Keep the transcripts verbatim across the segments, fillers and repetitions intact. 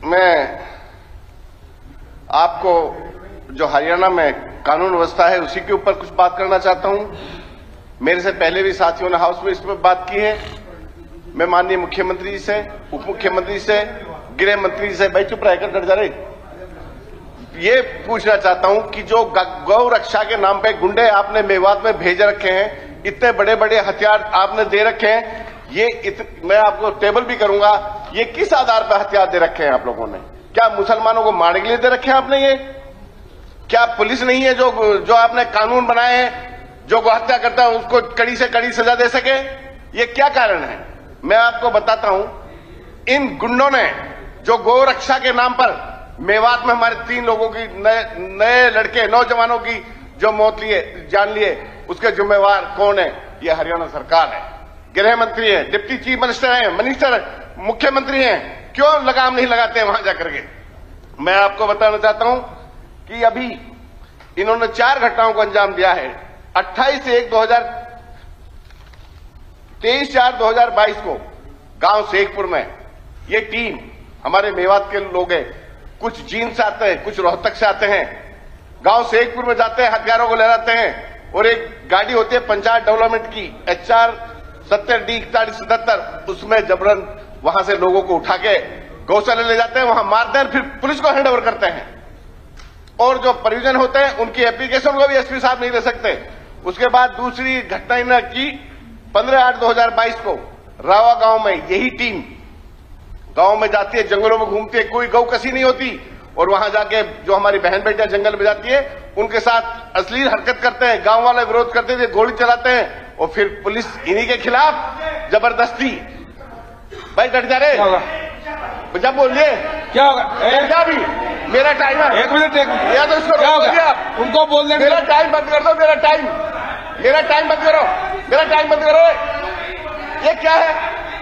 मैं आपको जो हरियाणा में कानून व्यवस्था है उसी के ऊपर कुछ बात करना चाहता हूं। मेरे से पहले भी साथियों ने हाउस में इस पर बात की है। मैं माननीय मुख्यमंत्री जी से, उप मुख्यमंत्री से, गृह मंत्री जी से, भाई चुप रहकर डर जा रहे, ये पूछना चाहता हूं कि जो गौ रक्षा के नाम पे गुंडे आपने मेवात में भेज रखे हैं, इतने बड़े बड़े हथियार आपने दे रखे हैं, ये इत, मैं आपको टेबल भी करूंगा, ये किस आधार पर हथियार दे रखे हैं आप लोगों ने? क्या मुसलमानों को मारने के लिए दे रखे हैं आपने? ये क्या पुलिस नहीं है जो जो आपने कानून बनाए हैं, जो गौ हत्या करता है उसको कड़ी से कड़ी सजा दे सके? ये क्या कारण है? मैं आपको बताता हूं, इन गुंडों ने जो गौ रक्षा के नाम पर मेवात में हमारे तीन लोगों की, नए नए लड़के, नौजवानों की जो मौत लिए, जान लिए, उसके जिम्मेवार कौन है? ये हरियाणा सरकार है, गृह मंत्री है, डिप्टी चीफ मिनिस्टर है, मिनिस्टर, मुख्यमंत्री हैं। क्यों लगाम नहीं लगाते हैं वहां जाकर के? मैं आपको बताना चाहता हूं कि अभी इन्होंने चार घटनाओं को अंजाम दिया है। अट्ठाईस एक दो हजार तेईस चार दो हजार बाईस को गांव शेखपुर में ये टीम, हमारे मेवात के लोग हैं, कुछ जींद से आते हैं, कुछ रोहतक से आते हैं, गांव शेखपुर में जाते हैं, हथियारों को ले जाते हैं, और एक गाड़ी होती है पंचायत डेवलपमेंट की एच आर सत्तर डी इकतालीस सतहत्तर, उसमें जबरन वहां से लोगों को उठा के गौशाला ले जाते हैं, वहां मारते हैं, फिर पुलिस को हैंड ओवर करते हैं। और जो परिजन होते हैं उनकी एप्लीकेशन को भी एसपी साहब नहीं दे सकते। उसके बाद दूसरी घटना इन्होंने की पंद्रह आठ दो हजार बाईस को रावा गांव में यही टीम गांव में जाती है, जंगलों में घूमती है, कोई गौ कसी नहीं होती, और वहां जाके जो हमारी बहन बेटियां जंगल में जाती है उनके साथ अश्लील हरकत करते हैं। गांव वाले विरोध करते थे, गोली चलाते हैं, और फिर पुलिस इन्हीं के खिलाफ जबरदस्ती। भाई डट जा रहे, जब बोलिए क्या होगा? क्या भी मेरा टाइम है, एक मिनट एक मिनट या तो इसको क्या रोक होगा? आप उनको बोलने मेरा टाइम बंद कर दो, मेरा टाइम मेरा टाइम बंद करो, मेरा टाइम बंद करो। ये क्या है?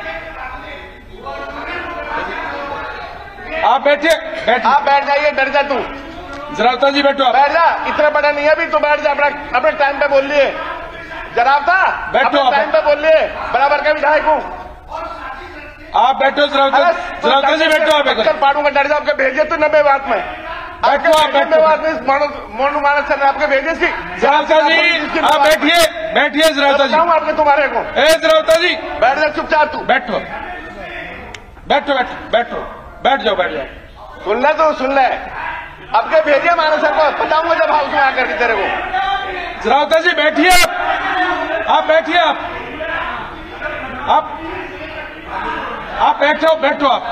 आप बैठिए, बैठ आप बैठ जाइए, डर जा तू, जरावता जी बैठो, आप बैठ जा, इतना बड़ा नहीं है अभी, तो बैठ जा, अपना अपने टाइम पे बोल लिए। जनाब था बैठो, टाइम पे बोल लिए, बराबर का विधायक हूँ। आप बैठो, जरावता जरावता जी बैठो, आप कल पाड़ूंगा, डर जा, आपके भेजे तो नब्बे बात में बैठो, आप नब्बे बात में मोनू मानस सर ने आपके भेजे सी। जरावता जी आप बैठिए, बैठिए जरावता जी, आपके तुम्हारे को ए जरावता जी बैठ जा, चुपचाप तू बैठो, बैठो बैठो बैठो बैठ जाओ, बैठ जाओ। सुन ले तो सुन ले, आपके भेजे मानस सर को, बताऊंगा जब हाउस में आकर के तेरे को। जरावता जी बैठिए, आप आप बैठिए, आप आप आप बैठो, बैठो आप।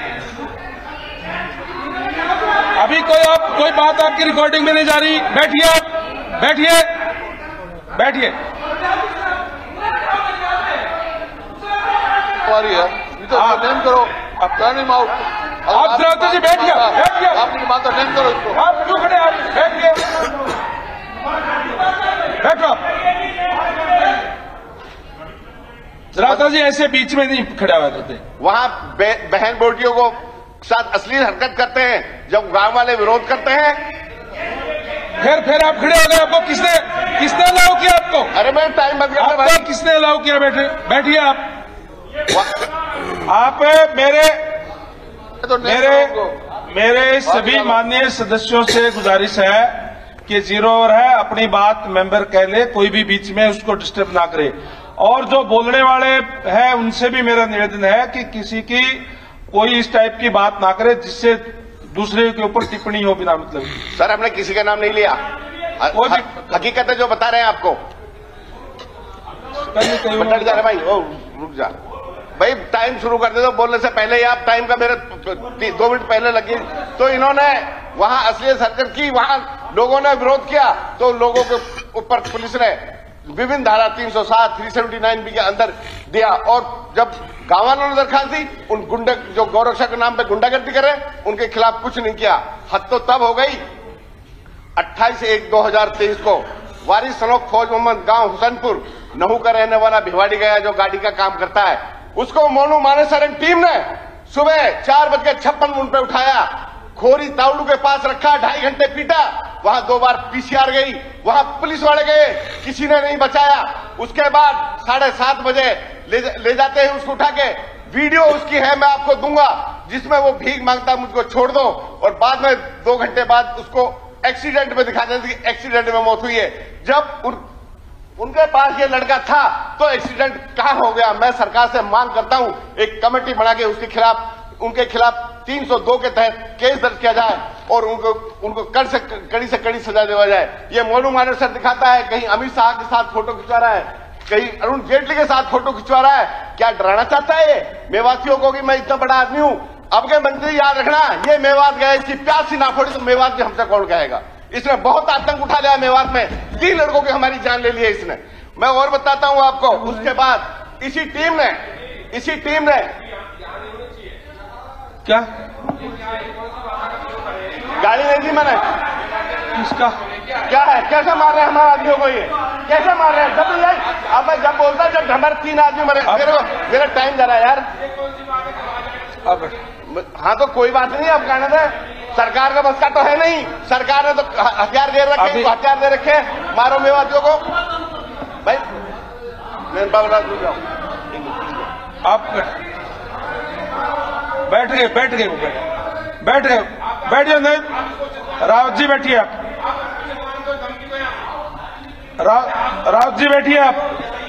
अभी कोई आप कोई बात आपकी रिकॉर्डिंग में नहीं जा रही, बैठिए आप, बैठिए बैठिए। तो नेम करो, आप टर्न आउट। आप जरावता जी बैठिए, बैठिए, आपकी बात नेम करो इसको। आप क्यों खड़े, आप बैठिए, बैठो। जरावता जी ऐसे बीच में नहीं खड़ा हुआ करते। वहां बहन बेटियों को साथ अश्लील हरकत करते हैं, जब गांव वाले विरोध करते हैं, फिर फिर आप खड़े हो गए। आपको किसने किसने अलाउ किया आपको? अरे मैं टाइम बंद करना भाई। आपको किसने अलाउ किया? बैठे बैठिए आप। आप मेरे तो मेरे मेरे सभी माननीय सदस्यों से गुजारिश है कि जीरो ओवर है, अपनी बात मेंबर कह ले, कोई भी बीच में उसको डिस्टर्ब ना करे। और जो बोलने वाले हैं उनसे भी मेरा निवेदन है कि किसी की कोई इस टाइप की बात ना करे जिससे दूसरे के ऊपर टिप्पणी हो बिना मतलब। सर हमने किसी का नाम नहीं लिया, वो भी हकीकत है जो बता रहे हैं आपको। डट जा रहे भाई, ओ रुक जा भाई, टाइम शुरू कर दे दो, बोलने से पहले ही आप टाइम का मेरे दो मिनट पहले लगी। तो इन्होंने वहां अश्लील हरकत की, वहां लोगों ने विरोध किया, तो लोगों के ऊपर पुलिस ने विभिन्न धारा तीन सौ सात, तीन सौ उन्यासी बी के अंदर दिया। और जब गांव वालों ने दरखास्त दी, उन गुंडे जो गौरक्षा के नाम पे गुंडागर्दी कर रहे, उनके खिलाफ कुछ नहीं किया। हद तो तब हो गई अट्ठाईस एक दो हजार तेईस को वारिस सनोक फौज मोहम्मद गांव हुसैनपुर नहू का रहने वाला भिवाड़ी गया, जो गाड़ी का काम करता है, उसको मोनू मानेसर टीम ने सुबह चार बज के छप्पन मिनट पे उठाया, खोरी तावड़ू के पास रखा, ढाई घंटे पीटा, वहां दो बार पीसीआर गई, वहां पुलिस वाले गए, किसी ने नहीं बचाया। उसके बाद साढ़े सात बजे ले, ले जाते हैं उसको उठा के वीडियो उसकी है, मैं आपको दूंगा, जिसमें वो भीख मांगता है मुझको छोड़ दो, और बाद में दो घंटे बाद उसको एक्सीडेंट में दिखा देते कि एक्सीडेंट में मौत हुई है। जब उन, उनके पास ये लड़का था तो एक्सीडेंट कहां हो गया? मैं सरकार से मांग करता हूं एक कमेटी बना के उसके खिलाफ उनके खिलाफ तीन सौ दो के तहत केस दर्ज किया जाए और उनको उनको कड़ से कड़ी से कड़ी सजा दिया जाए। ये मोनू मानेसर दिखाता है कहीं अमित शाह के साथ फोटो खिंचवा रहा है, कहीं अरुण जेटली के साथ फोटो खिंचवा रहा है। क्या डराना चाहता है ये मेवातियों को कि मैं इतना बड़ा आदमी हूं? अब के मंत्री याद रखना, ये मेवात गए, इसकी प्यास सी ना फोड़ी तो मेवात भी हमसे कौन कहेगा? इसने बहुत आतंक उठा लिया मेवात में, तीन लड़कों की हमारी जान ले ली है इसने। मैं और बताता हूं आपको, उसके बाद इसी टीम ने इसी टीम ने क्या गाड़ी नहीं दी मैंने, इसका क्या है? कैसे मार रहे हैं हमारे आदमियों को? ये कैसे मार रहे हैं? जब ये अब मैं जब बोलता जब हमारे तीन आदमी मरे, मेरे को मेरा टाइम जा रहा है यार। अब हाँ तो कोई बात नहीं, अब कहने दे, सरकार का बस का तो है नहीं, सरकार ने तो हथियार दे रखे, तो हथियार दे रखे, मारो मेवातियों को भाई। मैं बाबूलाल दूर जाऊं, आप बैठ गए बैठ गए वो बैठ बैठ गए बैठिए। नहीं रावत जी बैठिए आप, रा, रावत जी बैठिए आप,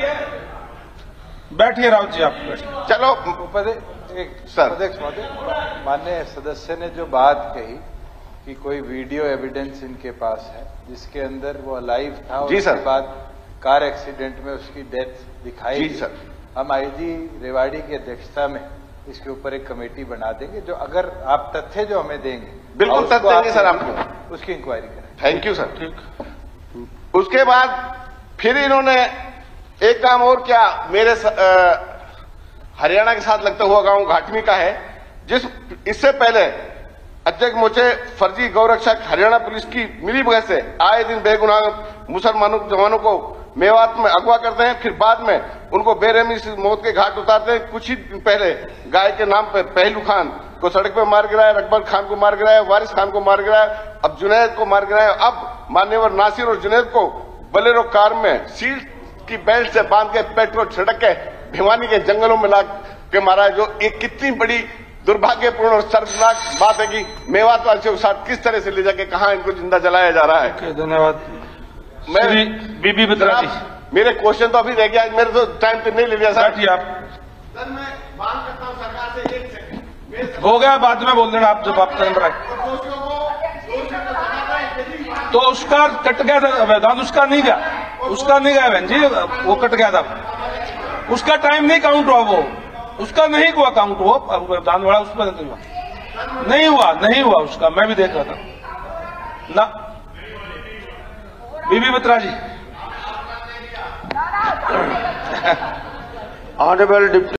बैठिए रावत जी आप बैठिए। चलो सर अध्यक्ष महोदय, माननीय सदस्य ने जो बात कही कि कोई वीडियो एविडेंस इनके पास है जिसके अंदर वो लाइव था और उसके बाद कार एक्सीडेंट में उसकी डेथ दिखाई जी सर, हम आईजी रेवाड़ी की अध्यक्षता में इसके ऊपर एक कमेटी बना देंगे, जो अगर आप तथ्य जो हमें देंगे बिल्कुल तथ्य देंगे सर आपको, उसकी इंक्वायरी करें। Thank you sir. ठीक, उसके बाद फिर इन्होंने एक काम और किया, मेरे स, आ, हरियाणा के साथ लगता हुआ गांव घाटमी का है, जिस इससे पहले अध्यक्ष मोचे फर्जी गौरक्षक हरियाणा पुलिस की मिली भगत से आए दिन बेगुनाह मुसलमानों जवानों को मेवात में अगवा करते हैं, फिर बाद में उनको बेरहमी से मौत के घाट उतारते हैं। कुछ ही दिन पहले गाय के नाम पर पहलू खान को सड़क पर मार गिराया, रकबर खान को मार गिराया, वारिस खान को मार गिराया, अब जुनैद को मार गिराया। अब मान्यवर नासिर और जुनैद को बलेरो कार में सील की बेल्ट से बांध के पेट्रोल छिड़क के भिवानी के जंगलों में ला के मारा है, जो एक कितनी बड़ी दुर्भाग्यपूर्ण और शर्मनाक बात है कि मेवात वासियों के साथ किस तरह से ले जाके कहां इनको जिंदा जलाया जा रहा है। धन्यवाद। मैं बीबी बत्रा जी, मेरे क्वेश्चन तो अभी रह गया, मेरे तो टाइम तो नहीं ले लिया सर। बैठिए आप। सर मैं मांग करता हूं सरकार से एक सेकंड हो गया, बाद में बोल देना आप जब आप टाइम पर तो उसका कट गया था वैधान, उसका नहीं गया, उसका नहीं गया बहन जी, वो कट गया था, उसका टाइम नहीं काउंट हुआ, वो उसका नहीं हुआ काउंट, वो वैधान वाला उसमें नहीं हुआ, नहीं हुआ नहीं हुआ उसका, मैं भी देख रहा था ना। बीबी बत्रा जी। Honourable deputy